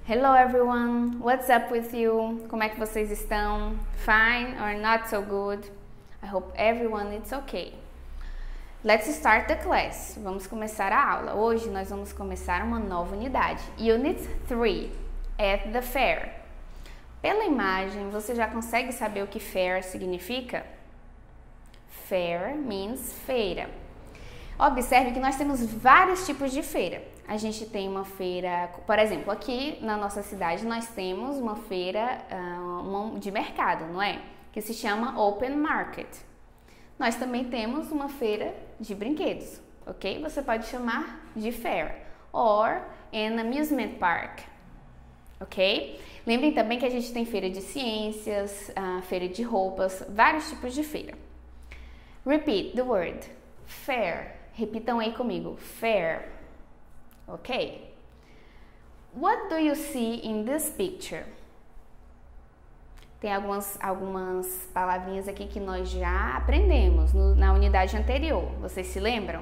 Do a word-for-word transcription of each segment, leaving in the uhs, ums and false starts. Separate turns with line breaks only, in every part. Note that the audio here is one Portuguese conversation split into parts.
Hello everyone, what's up with you? Como é que vocês estão? Fine or not so good? I hope everyone is okay. Let's start the class. Vamos começar a aula. Hoje nós vamos começar uma nova unidade. Unit three, at the fair. Pela imagem, você já consegue saber o que fair significa? Fair means feira. Observe que nós temos vários tipos de feira. A gente tem uma feira, por exemplo, aqui na nossa cidade nós temos uma feira uh, de mercado, não é? Que se chama Open Market. Nós também temos uma feira de brinquedos, ok? Você pode chamar de fair or an amusement park, ok? Lembrem também que a gente tem feira de ciências, uh, feira de roupas, vários tipos de feira. Repeat the word fair. Repitam aí comigo, fair. Ok? What do you see in this picture? Tem algumas, algumas palavrinhas aqui que nós já aprendemos no, na unidade anterior. Vocês se lembram?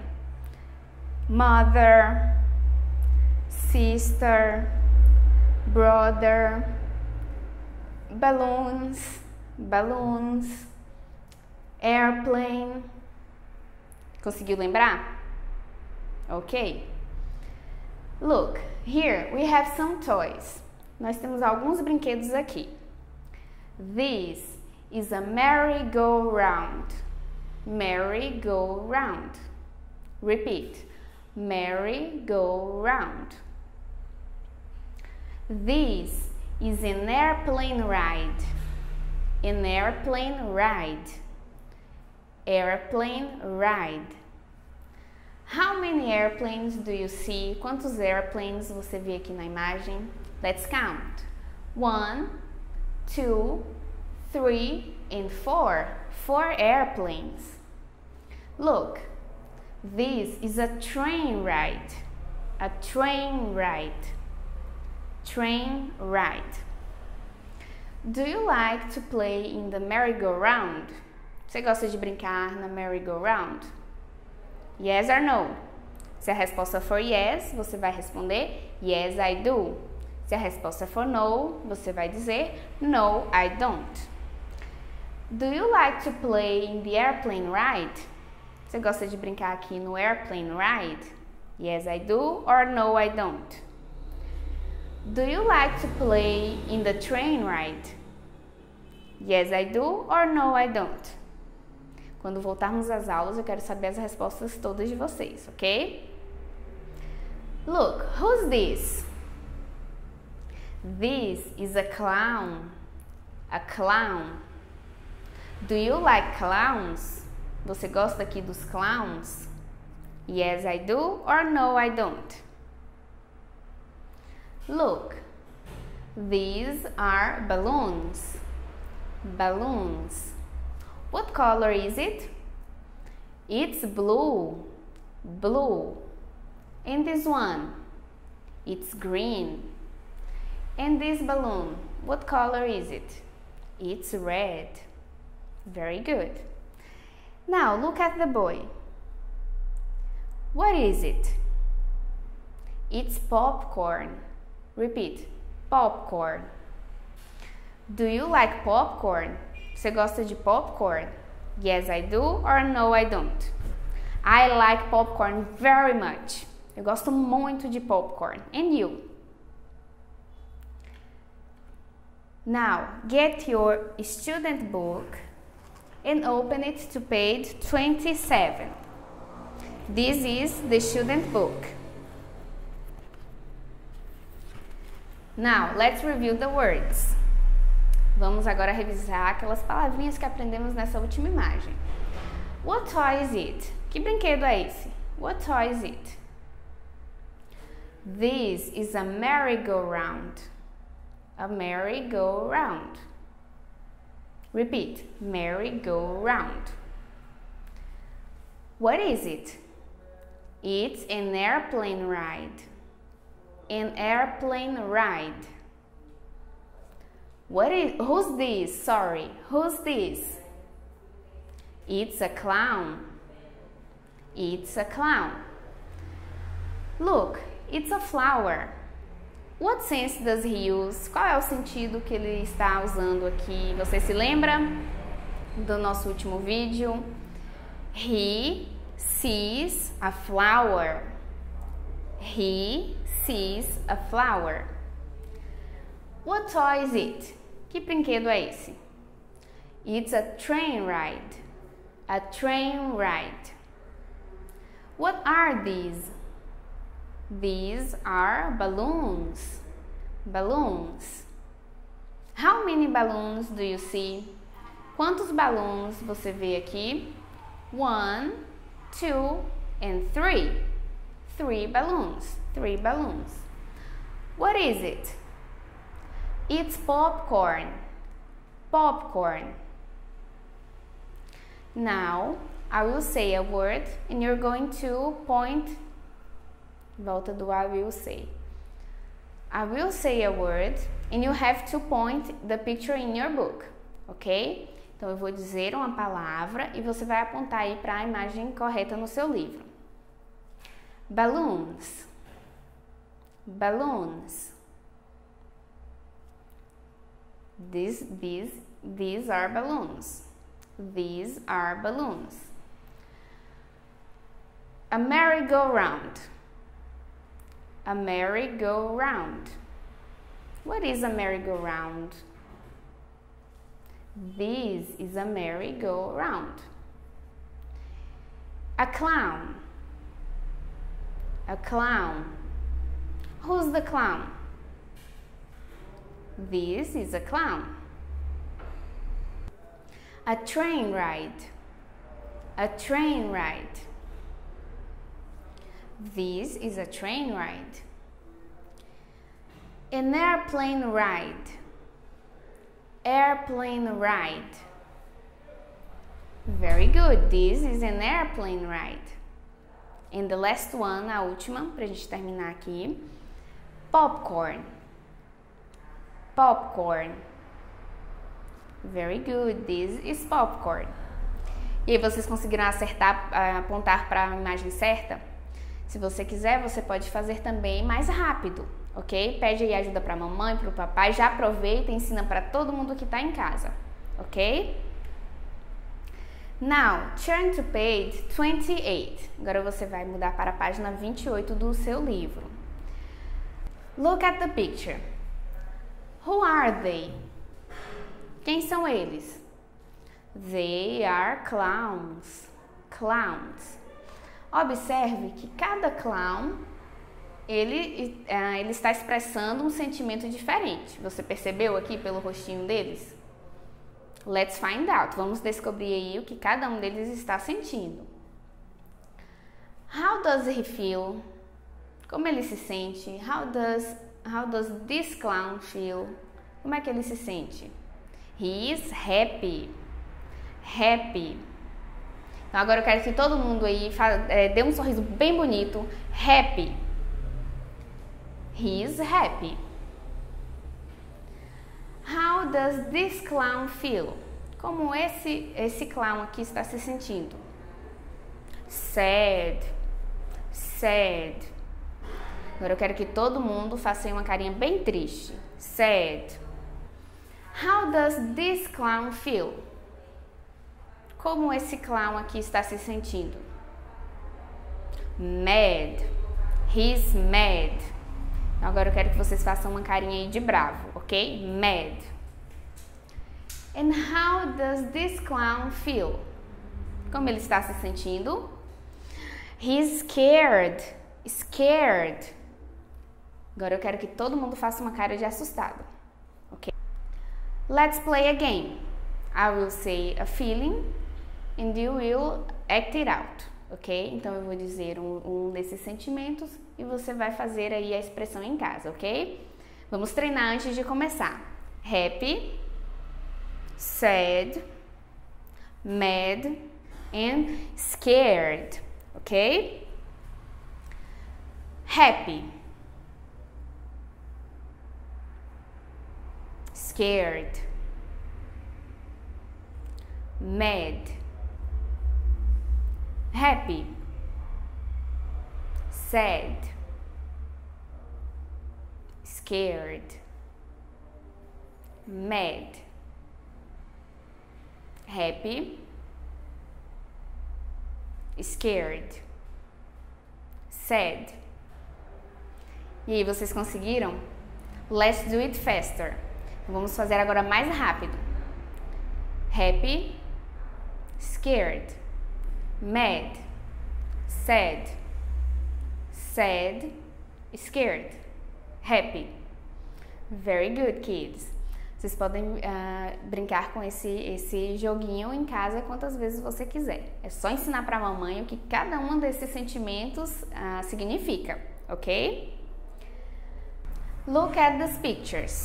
Mother, sister, brother, balloons, balloons, airplane. Conseguiu lembrar? Ok? Look, here we have some toys. Nós temos alguns brinquedos aqui. This is a merry-go-round. Merry-go-round. Repeat. Merry-go-round. This is an airplane ride. An airplane ride. Airplane ride. How many airplanes do you see? Quantos airplanes você vê aqui na imagem? Let's count. One, two, three, and four. Four airplanes. Look, this is a train ride. A train ride. Train ride. Do you like to play in the merry-go-round? Você gosta de brincar na merry-go-round? Yes or no? Se a resposta for yes, você vai responder yes, I do. Se a resposta for no, você vai dizer no, I don't. Do you like to play in the airplane ride? Você gosta de brincar aqui no airplane ride? Yes, I do or no, I don't. Do you like to play in the train ride? Yes, I do or no, I don't. Quando voltarmos às aulas, eu quero saber as respostas todas de vocês, ok? Look, who's this? This is a clown. A clown. Do you like clowns? Você gosta aqui dos clowns? Yes, I do or no, I don't. Look, these are balloons. Balloons. What color is it? It's blue. Blue. And this one? It's green. And this balloon, what color is it? It's red. Very good. Now look at the boy. What is it? It's popcorn. Repeat. Popcorn. Do you like popcorn? Você gosta de popcorn? Yes, I do or no, I don't. I like popcorn very much. Eu gosto muito de popcorn. And you? Now, get your student book and open it to page twenty-seven. This is the student book. Now, let's review the words. Vamos agora revisar aquelas palavrinhas que aprendemos nessa última imagem. What toy is it? Que brinquedo é esse? What toy is it? This is a merry-go-round. A merry-go-round. Repeat. Merry-go-round. What is it? It's an airplane ride. An airplane ride. What is, who's this? Sorry, who's this? It's a clown. It's a clown. Look, it's a flower. What sense does he use? Qual é o sentido que ele está usando aqui? Você se lembra do nosso último vídeo? He sees a flower. He sees a flower. What toy is it? Que brinquedo é esse? It's a train ride. A train ride. What are these? These are balloons. Balloons. How many balloons do you see? Quantos balões você vê aqui? One, two, and three. Three balloons. Three balloons. What is it? It's popcorn. Popcorn. Now, I will say a word and you're going to point. Volta do I will say. I will say a word and you have to point the picture in your book, ok? Então eu vou dizer uma palavra e você vai apontar aí para a imagem correta no seu livro. Balloons. Balloons. These, these, these are balloons. These are balloons. A merry-go-round. A merry-go-round. What is a merry-go-round? This is a merry-go-round. A clown. A clown. Who's the clown? This is a clown. A train ride. A train ride. This is a train ride. An airplane ride. Airplane ride. Very good. This is an airplane ride. And the last one, a última, pra gente terminar aqui. Popcorn. Popcorn. Very good. This is popcorn. E aí vocês conseguiram acertar, apontar para a imagem certa? Se você quiser, você pode fazer também mais rápido, ok? Pede aí ajuda para a mamãe, para o papai, já aproveita e ensina para todo mundo que está em casa, ok? Now, turn to page twenty-eight. Agora você vai mudar para a página vinte e oito do seu livro. Look at the picture. Who are they? Quem são eles? They are clowns. Clowns. Observe que cada clown, ele, uh, ele está expressando um sentimento diferente. Você percebeu aqui pelo rostinho deles? Let's find out. Vamos descobrir aí o que cada um deles está sentindo. How does he feel? Como ele se sente? How does, how does this clown feel? Como é que ele se sente? He is happy. Happy. Então agora eu quero que todo mundo aí é, dê um sorriso bem bonito. Happy. He is happy. How does this clown feel? Como esse, esse clown aqui está se sentindo? Sad. Sad. Agora eu quero que todo mundo faça aí uma carinha bem triste. Sad. How does this clown feel? Como esse clown aqui está se sentindo? Mad. He's mad. Então agora eu quero que vocês façam uma carinha aí de bravo, ok? Mad. And how does this clown feel? Como ele está se sentindo? He's scared. Scared. Agora eu quero que todo mundo faça uma cara de assustado, ok? Let's play a game. I will say a feeling and you will act it out, ok? Então eu vou dizer um, um desses sentimentos e você vai fazer aí a expressão em casa, ok? Vamos treinar antes de começar. Happy, sad, mad and scared, ok? Happy, scared, mad, happy, sad, scared, mad, happy, scared, sad. E aí, vocês conseguiram? Let's do it faster. Vamos fazer agora mais rápido. Happy, scared, mad, sad, sad, scared, happy. Very good, kids. Vocês podem uh, brincar com esse, esse joguinho em casa quantas vezes você quiser. É só ensinar para a mamãe o que cada um desses sentimentos uh, significa, ok? Look at these pictures.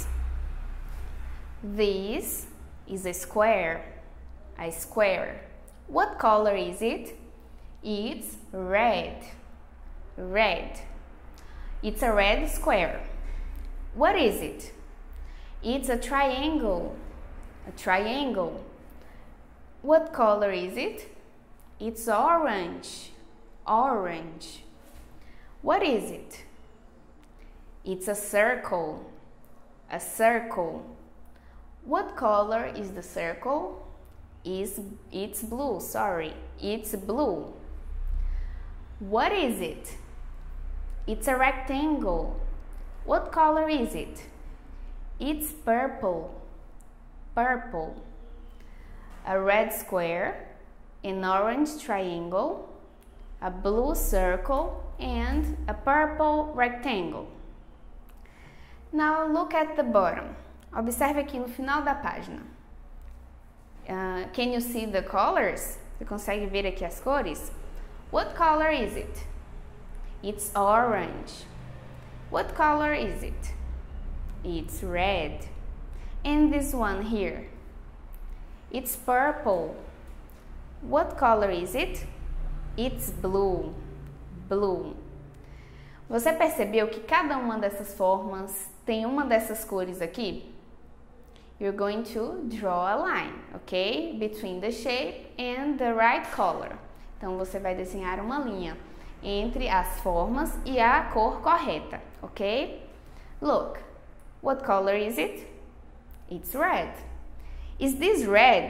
This is a square. A square. What color is it? It's red. Red. It's a red square. What is it? It's a triangle. A triangle. What color is it? It's orange. Orange. What is it? It's a circle. A circle. What color is the circle? Is it's blue, sorry. It's blue. What is it? It's a rectangle. What color is it? It's purple. Purple. A red square, an orange triangle, a blue circle, and a purple rectangle. Now look at the bottom. Observe aqui no final da página. Uh, can you see the colors? Você consegue ver aqui as cores? What color is it? It's orange. What color is it? It's red. And this one here? It's purple. What color is it? It's blue. Blue. Você percebeu que cada uma dessas formas tem uma dessas cores aqui? You're going to draw a line, ok? Between the shape and the right color. Então, você vai desenhar uma linha entre as formas e a cor correta, ok? Look, what color is it? It's red. Is this red?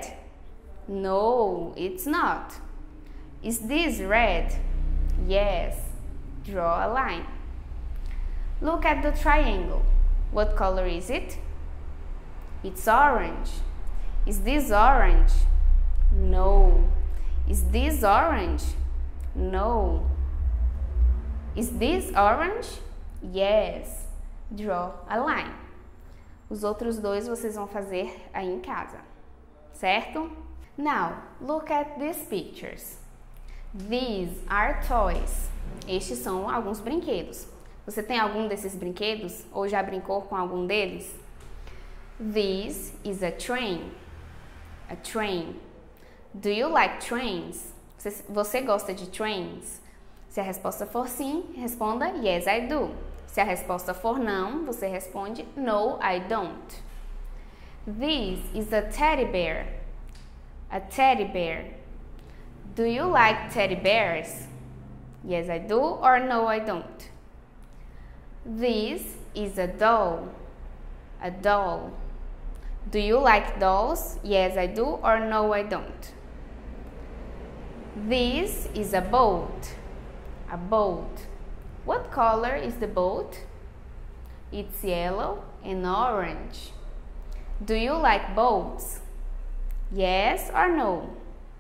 No, it's not. Is this red? Yes. Draw a line. Look at the triangle. What color is it? It's orange. Is this orange? No. Is this orange? No. Is this orange? Yes. Draw a line. Os outros dois vocês vão fazer aí em casa, certo? Now, look at these pictures. These are toys. Estes são alguns brinquedos. Você tem algum desses brinquedos? Ou já brincou com algum deles? This is a train. A train. Do you like trains? Você, você gosta de trains? Se a resposta for sim, responda Yes, I do. Se a resposta for não, você responde No, I don't. This is a teddy bear. A teddy bear. Do you like teddy bears? Yes, I do or no, I don't. This is a doll. A doll. Do you like dolls? Yes, I do or no, I don't. This is a boat. A boat. What color is the boat? It's yellow and orange. Do you like boats? Yes or no?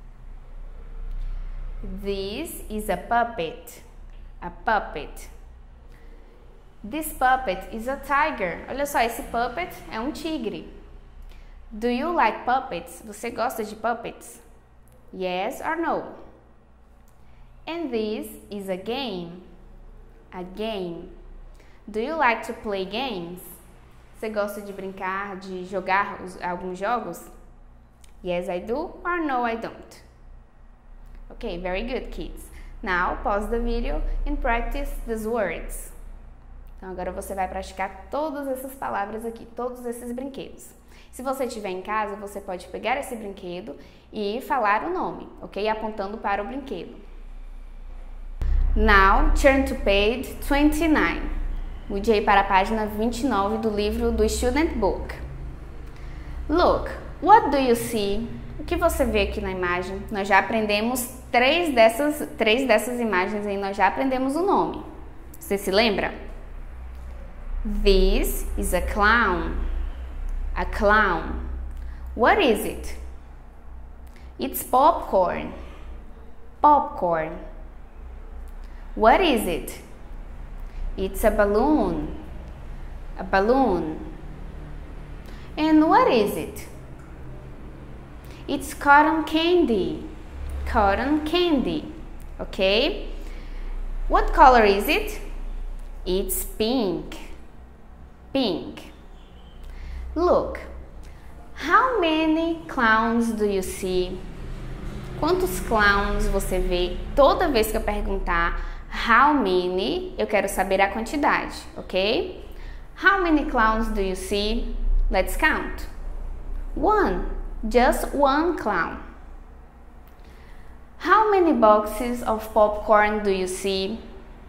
This is a puppet. A puppet. This puppet is a tiger. Olha só, esse puppet é um tigre. Do you like puppets? Você gosta de puppets? Yes or no? And this is a game. A game. Do you like to play games? Você gosta de brincar, de jogar os, alguns jogos? Yes, I do or no, I don't. Okay, very good, kids. Now, pause the video and practice these words. Então, agora você vai praticar todas essas palavras aqui, todos esses brinquedos. Se você estiver em casa, você pode pegar esse brinquedo e falar o nome, ok? Apontando para o brinquedo. Now, turn to page twenty-nine. Mude aí para a página vinte e nove do livro do Student Book. Look, what do you see? O que você vê aqui na imagem? Nós já aprendemos três dessas, três dessas imagens aí, nós já aprendemos o nome. Você se lembra? This is a clown. A clown. What is it? It's popcorn. Popcorn. What is it? It's a balloon. A balloon. And what is it? It's cotton candy. Cotton candy. Okay? What color is it? It's pink. Pink. Look. How many clowns do you see? Quantos clowns você vê? Toda vez que eu perguntar how many, eu quero saber a quantidade, ok? How many clowns do you see? Let's count. One. Just one clown. How many boxes of popcorn do you see?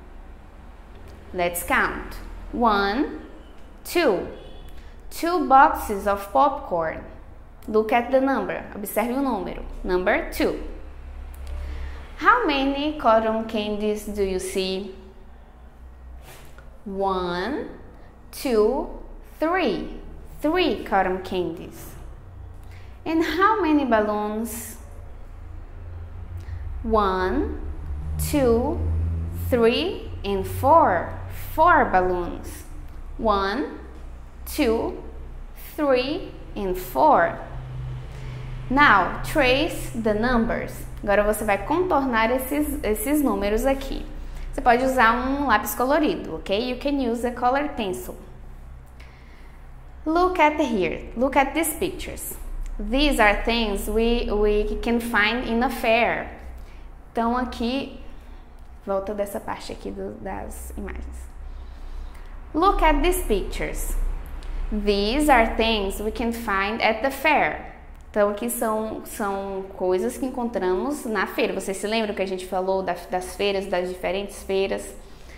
Let's count. One, two. Two boxes of popcorn. Look at the number. Observe o número. Number two. How many cotton candies do you see? One, two, three. Three cotton candies. And how many balloons? One, two, three, and four. Four balloons. One, two, three, and four. Now, trace the numbers. Agora você vai contornar esses, esses números aqui. Você pode usar um lápis colorido, ok? You can use a colored pencil. Look at here. Look at these pictures. These are things we, we can find in a fair. Então aqui, volta dessa parte aqui do, das imagens. Look at these pictures. These are things we can find at the fair. Então aqui são, são coisas que encontramos na feira. Você se lembra que a gente falou da, das feiras, das diferentes feiras?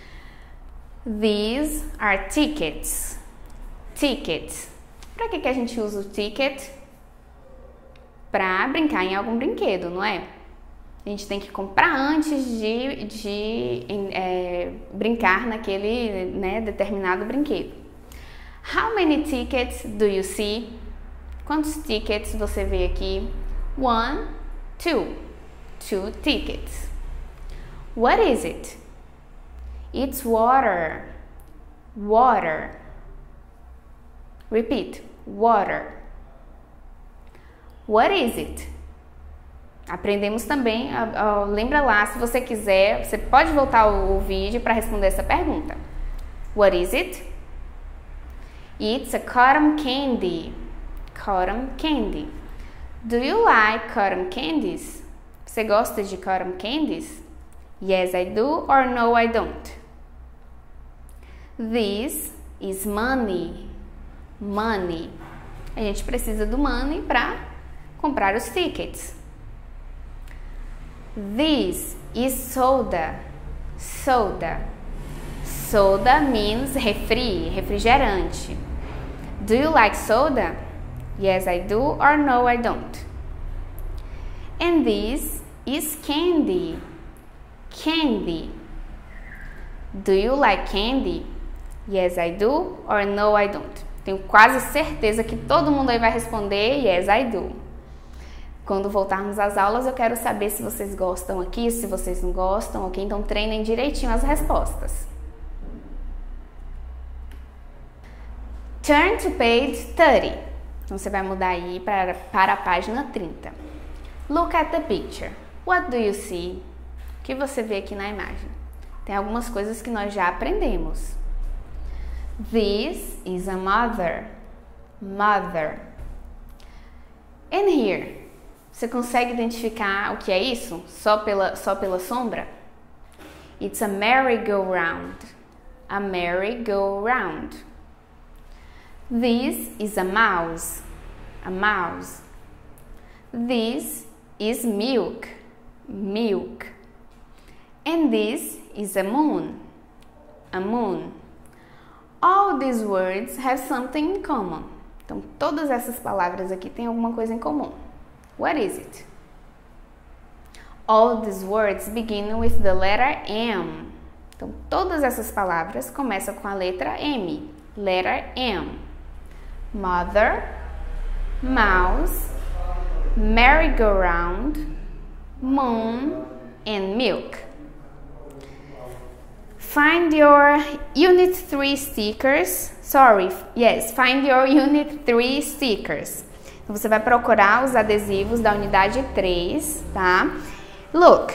These are tickets. Tickets. Para que, que a gente usa o ticket? Para brincar em algum brinquedo, não é? A gente tem que comprar antes de, de é, brincar naquele, né, determinado brinquedo. How many tickets do you see? Quantos tickets você vê aqui? One, two. Two tickets. What is it? It's water. Water. Repeat. Water. What is it? Aprendemos também, uh, uh, lembra lá, se você quiser, você pode voltar o, o vídeo para responder essa pergunta. What is it? It's a cotton candy. Cotton candy. Do you like cotton candies? Você gosta de cotton candies? Yes, I do, or no, I don't. This is money. Money. A gente precisa do money para comprar os tickets. This is soda. Soda. Soda means refri, refrigerante. Do you like soda? Yes, I do, or no, I don't. And this is candy. Candy. Do you like candy? Yes, I do, or no, I don't. Tenho quase certeza que todo mundo aí vai responder yes, I do. Quando voltarmos às aulas, eu quero saber se vocês gostam aqui, se vocês não gostam, ok? Então treinem direitinho as respostas. Turn to page thirty. Então você vai mudar aí para, para a página trinta. Look at the picture. What do you see? O que você vê aqui na imagem? Tem algumas coisas que nós já aprendemos. This is a mother. Mother. And here, você consegue identificar o que é isso? Só pela, só pela sombra? It's a merry-go-round. A merry-go-round. This is a mouse. A mouse. This is milk. Milk. And this is a moon. A moon. All these words have something in common. Então, todas essas palavras aqui têm alguma coisa em comum. What is it? All these words begin with the letter M. Então, todas essas palavras começam com a letra M. Letter M. Mother, mouse, merry-go-round, moon, and milk. Find your Unit three stickers. Sorry, yes, find your Unit three stickers. Então, você vai procurar os adesivos da unidade três, tá? Look,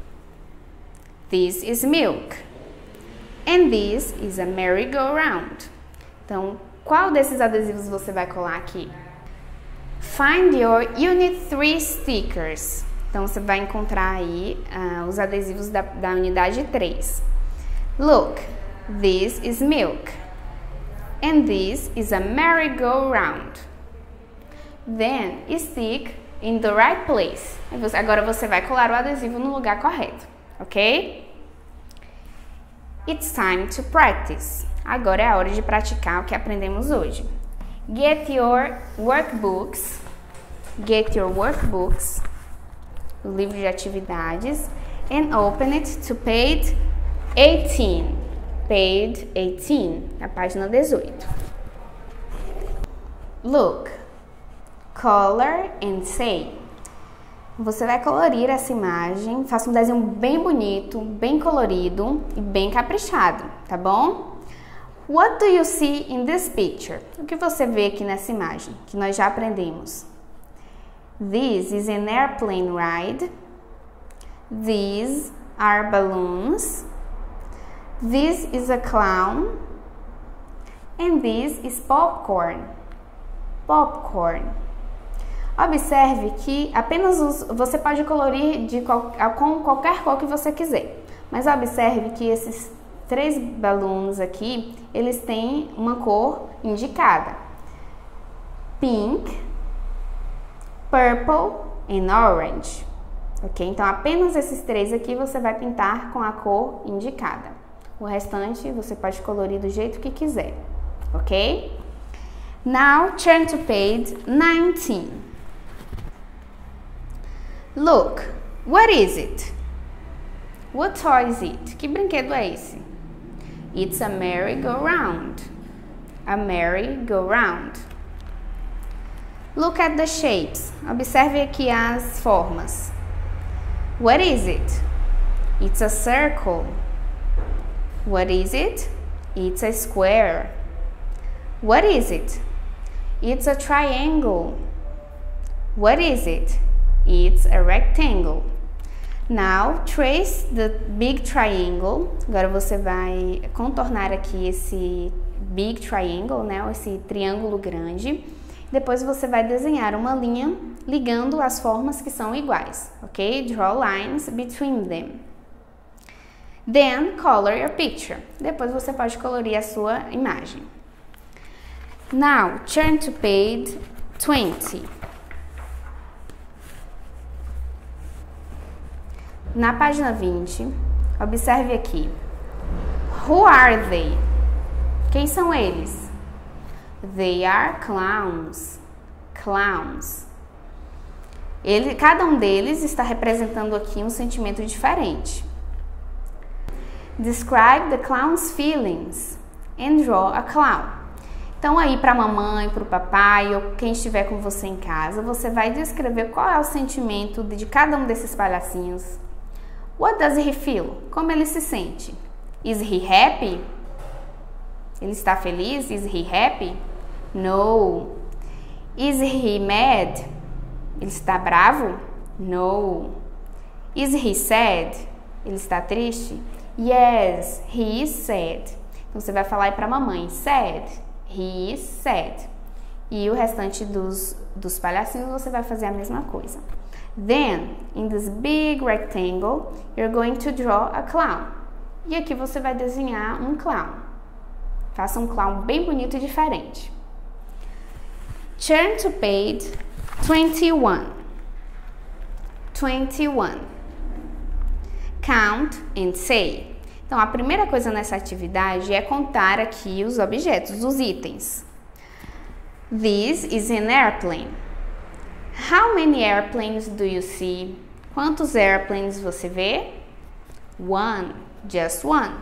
this is milk. And this is a merry-go-round. Então, qual desses adesivos você vai colar aqui? Find your Unit three stickers. Então, você vai encontrar aí uh, os adesivos da, da unidade três. Look, this is milk. And this is a merry-go-round. Then, stick in the right place. Agora você vai colar o adesivo no lugar correto, ok? It's time to practice. Agora é a hora de praticar o que aprendemos hoje. Get your workbooks. Get your workbooks. O livro de atividades. And open it to page eighteen. Page eighteen, a página dezoito. Look, color and say. Você vai colorir essa imagem, faça um desenho bem bonito, bem colorido e bem caprichado, tá bom? What do you see in this picture? O que você vê aqui nessa imagem, que nós já aprendemos? This is an airplane ride. These are balloons. This is a clown. And this is popcorn. Popcorn. Observe que apenas os, você pode colorir de qual, com qualquer cor que você quiser. Mas observe que esses três balões aqui, eles têm uma cor indicada. Pink, purple and orange. Ok? Então, apenas esses três aqui você vai pintar com a cor indicada. O restante você pode colorir do jeito que quiser. Ok? Now, turn to page nineteen. Look, what is it? What toy is it? Que brinquedo é esse? It's a merry-go-round. A merry-go-round. Look at the shapes. Observe aqui as formas. What is it? It's a circle. What is it? It's a square. What is it? It's a triangle. What is it? It's a rectangle. Now, trace the big triangle. Agora você vai contornar aqui esse big triangle, né? Esse triângulo grande. Depois você vai desenhar uma linha ligando as formas que são iguais, ok? Draw lines between them. Then, color your picture. Depois você pode colorir a sua imagem. Now, turn to page twenty. Na página vinte, observe aqui. Who are they? Quem são eles? They are clowns. Clowns. Ele, cada um deles está representando aqui um sentimento diferente. Describe the clown's feelings and draw a clown. Então aí para a mamãe, para o papai ou quem estiver com você em casa, você vai descrever qual é o sentimento de cada um desses palhacinhos. What does he feel? Como ele se sente? Is he happy? Ele está feliz? Is he happy? No. Is he mad? Ele está bravo? No. Is he sad? Ele está triste? Yes, he is sad. Então você vai falar aí para a mamãe, sad. He is sad. E o restante dos, dos palhacinhos você vai fazer a mesma coisa. Then, in this big rectangle, you're going to draw a clown. E aqui você vai desenhar um clown. Faça um clown bem bonito e diferente. Turn to page twenty-one. twenty-one. Count and say. Então, a primeira coisa nessa atividade é contar aqui os objetos, os itens. This is an airplane. How many airplanes do you see? Quantos airplanes você vê? One, just one.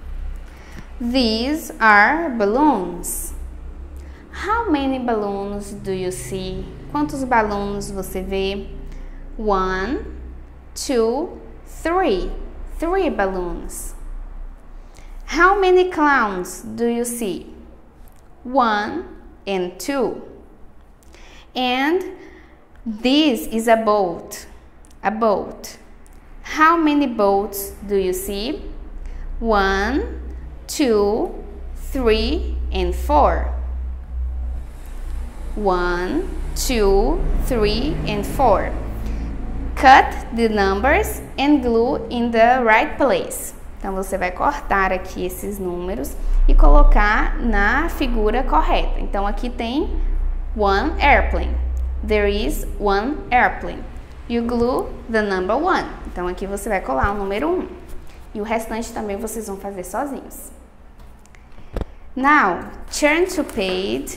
These are balloons. How many balloons do you see? Quantos balões você vê? One, two, three. Three balloons. How many clowns do you see? One and two. And this is a boat. A boat. How many boats do you see? One, two, three, and four. One, two, three, and four. Cut the numbers and glue in the right place. Então, você vai cortar aqui esses números e colocar na figura correta. Então, aqui tem one airplane. There is one airplane. You glue the number one. Então, aqui você vai colar o número um. E o restante também vocês vão fazer sozinhos. Now, turn to page...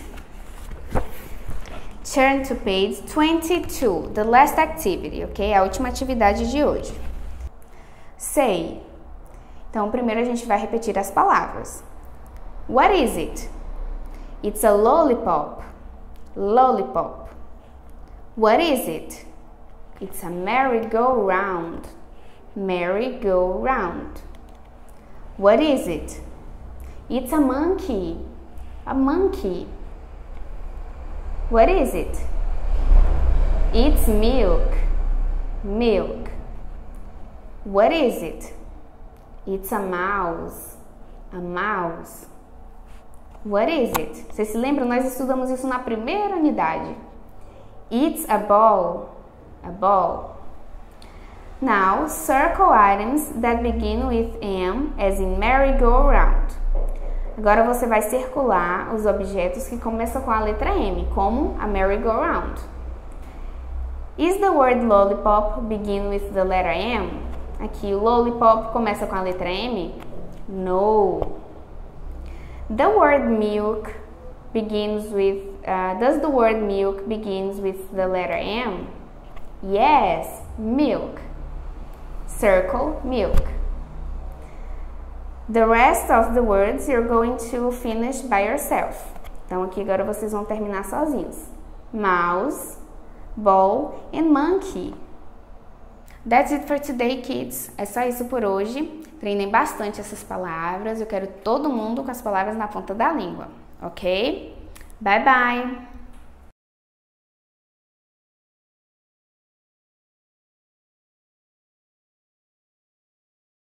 Turn to page twenty-two, the last activity, ok? A última atividade de hoje. Say. Então, primeiro a gente vai repetir as palavras. What is it? It's a lollipop. Lollipop. What is it? It's a merry-go-round. Merry-go-round. What is it? It's a monkey. A monkey. What is it? It's milk. Milk. What is it? It's a mouse. A mouse. What is it? Vocês se lembram? Nós estudamos isso na primeira unidade. It's a ball. A ball. Now, circle items that begin with M, as in merry-go-round. Agora você vai circular os objetos que começam com a letra M, como a merry-go-round. Is the word lollipop begin with the letter M? Aqui o lollipop começa com a letra M? No. The word milk begins with, uh, does the word milk begins with the letter M? Yes, milk. Circle milk. The rest of the words you're going to finish by yourself. Então aqui agora vocês vão terminar sozinhos. Mouse, ball and monkey. That's it for today, kids. É só isso por hoje. Treinem bastante essas palavras. Eu quero todo mundo com as palavras na ponta da língua, ok? Bye, bye!